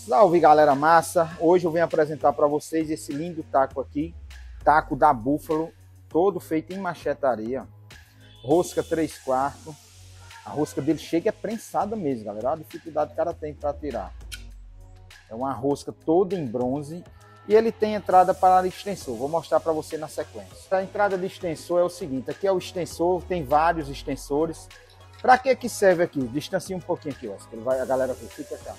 Salve, galera massa! Hoje eu venho apresentar para vocês esse lindo taco aqui, taco da Buffalo, todo feito em machetaria, rosca 3/4. A rosca dele chega é prensada mesmo, galera. Olha a dificuldade que o cara tem para tirar. É uma rosca toda em bronze e ele tem entrada para extensor. Vou mostrar para você na sequência. A entrada de extensor é o seguinte: aqui é o extensor, tem vários extensores. Para que serve aqui? Distancia um pouquinho aqui, ó. A galera fica cá.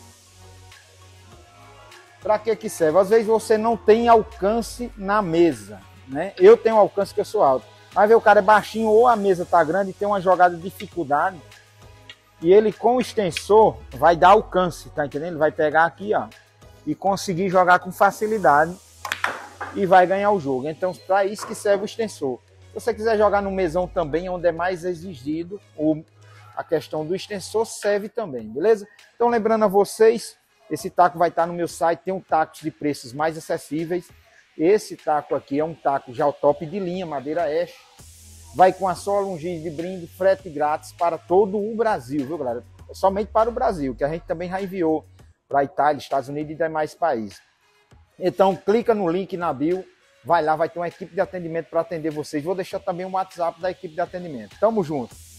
Para que serve? Às vezes você não tem alcance na mesa, né? Eu tenho alcance que eu sou alto. Mas ver o cara é baixinho ou a mesa tá grande e tem uma jogada de dificuldade. E ele com o extensor vai dar alcance, tá entendendo? Ele vai pegar aqui, ó, e conseguir jogar com facilidade e vai ganhar o jogo. Então, para isso que serve o extensor. Se você quiser jogar no mesão também, onde é mais exigido, a questão do extensor serve também, beleza? Então, lembrando a vocês, esse taco vai estar no meu site, tem um taco de preços mais acessíveis. Esse taco aqui é um taco já o top de linha, madeira Ash. Vai com a sola, um giz de brinde, frete grátis para todo o Brasil, viu, galera? Somente para o Brasil, que a gente também já enviou para a Itália, Estados Unidos e demais países. Então, clica no link na bio, vai lá, vai ter uma equipe de atendimento para atender vocês. Vou deixar também o WhatsApp da equipe de atendimento. Tamo junto!